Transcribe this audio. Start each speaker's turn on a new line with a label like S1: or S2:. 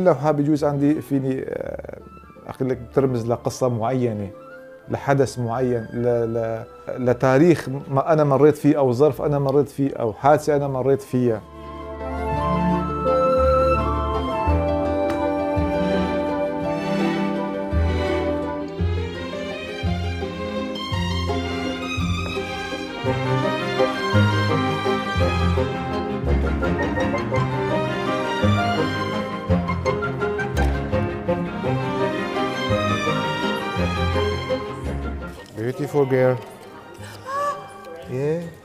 S1: كل لوحة بيجوز عندي فيني أقول لك بترمز لقصة معينة، لحدث معين، لتاريخ ما أنا مريت فيه، أو ظرف أنا مريت فيه، أو حادثة أنا مريت فيها. Beautiful girl. Yeah.